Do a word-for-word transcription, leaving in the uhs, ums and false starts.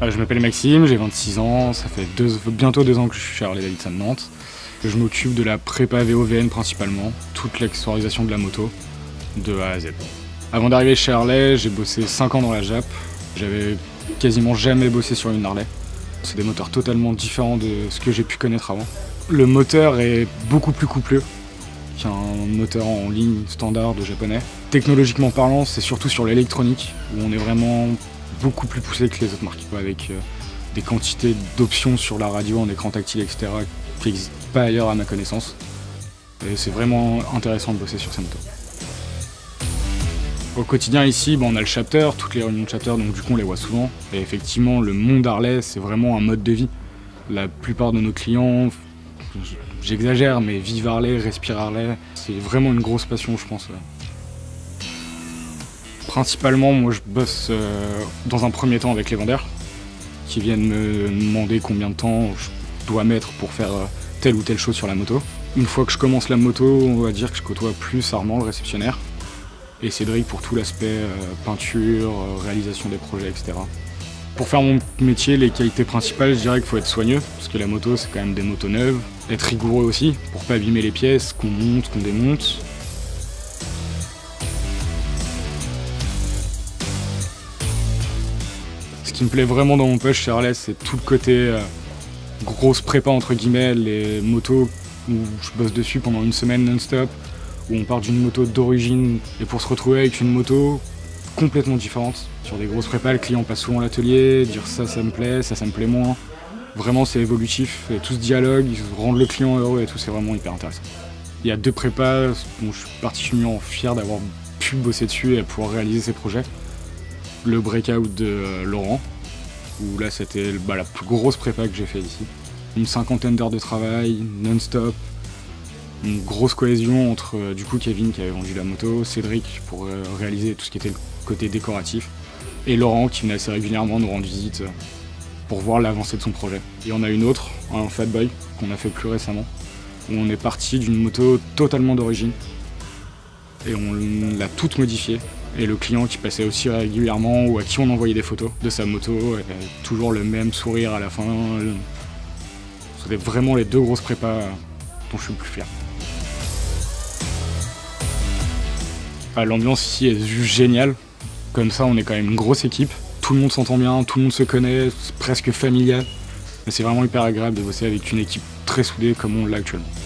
Euh, je m'appelle Maxime, j'ai vingt-six ans, ça fait deux, bientôt deux ans que je suis chez Harley-Davidson Nantes. Je m'occupe de la prépa V O V N principalement, toute l'accessoirisation de la moto, de A à Z. Avant d'arriver chez Harley, j'ai bossé cinq ans dans la Jap. J'avais quasiment jamais bossé sur une Harley. C'est des moteurs totalement différents de ce que j'ai pu connaître avant. Le moteur est beaucoup plus coupleux qu'un moteur en ligne standard de japonais. Technologiquement parlant, c'est surtout sur l'électronique, où on est vraiment beaucoup plus poussé que les autres marques, avec euh, des quantités d'options sur la radio en écran tactile, et cetera, qui n'existent pas ailleurs à ma connaissance. Et c'est vraiment intéressant de bosser sur ces motos. Au quotidien ici, bah, on a le chapter, toutes les réunions de chapter, donc du coup on les voit souvent. Et effectivement, le monde Harley, c'est vraiment un mode de vie. La plupart de nos clients, j'exagère, mais vivent Harley, respirent Harley. C'est vraiment une grosse passion, je pense. Principalement, moi je bosse euh, dans un premier temps avec les vendeurs, qui viennent me demander combien de temps je dois mettre pour faire euh, telle ou telle chose sur la moto. Une fois que je commence la moto, on va dire que je côtoie plus Armand, le réceptionnaire, et Cédric pour tout l'aspect euh, peinture, euh, réalisation des projets, et cetera. Pour faire mon métier, les qualités principales, je dirais qu'il faut être soigneux, parce que la moto, c'est quand même des motos neuves. Être rigoureux aussi, pour pas abîmer les pièces, qu'on monte, qu'on démonte. Ce qui me plaît vraiment dans mon poste chez Harley, c'est tout le côté euh, grosse prépa, entre guillemets, les motos où je bosse dessus pendant une semaine non-stop, où on part d'une moto d'origine et pour se retrouver avec une moto complètement différente. Sur des grosses prépas, le client passe souvent à l'atelier, dire ça, ça me plaît, ça, ça me plaît moins. Vraiment, c'est évolutif, et tout ce dialogue, ils rendent le client heureux et tout, c'est vraiment hyper intéressant. Il y a deux prépas dont je suis particulièrement fier d'avoir pu bosser dessus et pouvoir réaliser ces projets. Le breakout de euh, Laurent, où là c'était bah, la plus grosse prépa que j'ai fait ici. Une cinquantaine d'heures de travail, non-stop, une grosse cohésion entre euh, du coup Kevin qui avait vendu la moto, Cédric pour euh, réaliser tout ce qui était le côté décoratif, et Laurent qui venait assez régulièrement nous rendre visite euh, pour voir l'avancée de son projet. Et on a une autre, un Fatboy, qu'on a fait plus récemment, où on est parti d'une moto totalement d'origine, et on l'a toute modifiée. Et le client qui passait aussi régulièrement ou à qui on envoyait des photos de sa moto, et toujours le même sourire à la fin. C'était vraiment les deux grosses prépas dont je suis le plus fier. Ah, l'ambiance ici est juste géniale. Comme ça, on est quand même une grosse équipe. Tout le monde s'entend bien, tout le monde se connaît, c'est presque familial. Mais c'est vraiment hyper agréable de bosser avec une équipe très soudée comme on l'a actuellement.